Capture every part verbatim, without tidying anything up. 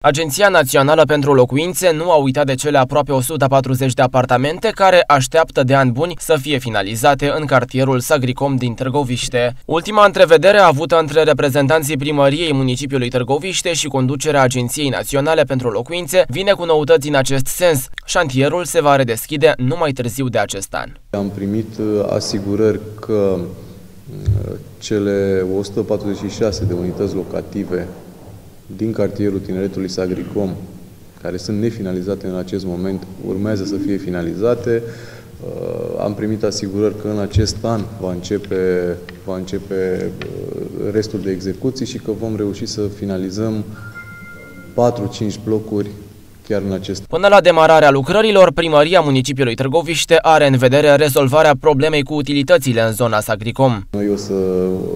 Agenția Națională pentru Locuințe nu a uitat de cele aproape o sută patruzeci de apartamente care așteaptă de ani buni să fie finalizate în cartierul Sagricom din Târgoviște. Ultima întrevedere avută între reprezentanții primăriei municipiului Târgoviște și conducerea Agenției Naționale pentru Locuințe vine cu noutăți în acest sens. Șantierul se va redeschide nu mai târziu de acest an. Am primit asigurări că cele o sută patruzeci și șase de unități locative din cartierul Tineretului Sagricom, care sunt nefinalizate în acest moment, urmează să fie finalizate. Am primit asigurări că în acest an va începe, va începe restul de execuții și că vom reuși să finalizăm patru cinci blocuri chiar în acest an. Până la demararea lucrărilor, primăria municipiului Târgoviște are în vedere rezolvarea problemei cu utilitățile în zona Sagricom. Noi o să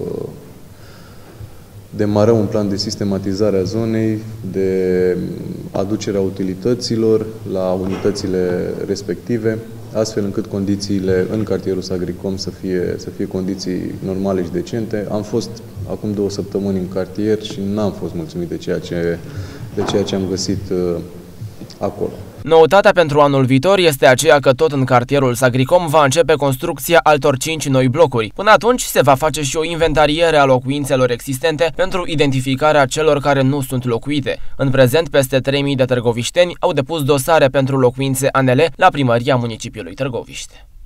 demarăm un plan de sistematizare a zonei, de aducerea utilităților la unitățile respective, astfel încât condițiile în cartierul Sagricom să fie, să fie condiții normale și decente. Am fost acum două săptămâni în cartier și n-am fost mulțumit de ceea ce, de ceea ce am găsit acolo. Noutatea pentru anul viitor este aceea că tot în cartierul Sagricom va începe construcția altor cinci noi blocuri. Până atunci se va face și o inventariere a locuințelor existente pentru identificarea celor care nu sunt locuite. În prezent, peste trei mii de târgovișteni au depus dosare pentru locuințe A N L la primăria municipiului Târgoviște.